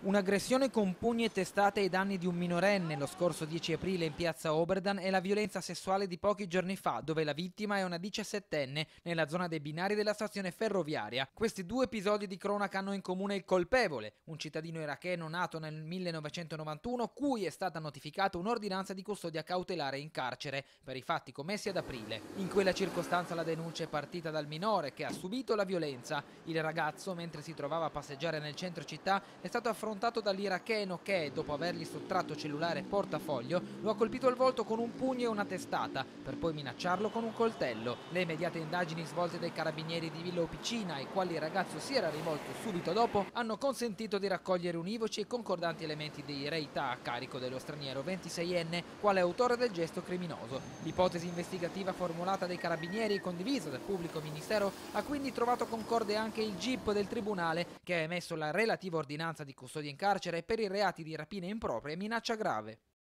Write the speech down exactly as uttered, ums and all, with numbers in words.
Un'aggressione con pugni e testate ai danni di un minorenne lo scorso dieci aprile in piazza Oberdan e la violenza sessuale di pochi giorni fa, dove la vittima è una diciassettenne nella zona dei binari della stazione ferroviaria. Questi due episodi di cronaca hanno in comune il colpevole, un cittadino iracheno nato nel millenovecentonovantuno, cui è stata notificata un'ordinanza di custodia cautelare in carcere per i fatti commessi ad aprile. In quella circostanza la denuncia è partita dal minore che ha subito la violenza. Il ragazzo, mentre si trovava a passeggiare nel centro città, è stato affrontato dall'iracheno che, dopo avergli sottratto cellulare e portafoglio, lo ha colpito al volto con un pugno e una testata, per poi minacciarlo con un coltello. Le immediate indagini svolte dai carabinieri di Villa Opicina, ai quali il ragazzo si era rivolto subito dopo, hanno consentito di raccogliere univoci e concordanti elementi di reità a carico dello straniero ventiseienne, quale autore del gesto criminoso. L'ipotesi investigativa formulata dai carabinieri e condivisa dal pubblico ministero ha quindi trovato concorde anche il G I P del tribunale, che ha emesso la relativa ordinanza di custodia in carcere per i reati di rapina impropria e minaccia grave.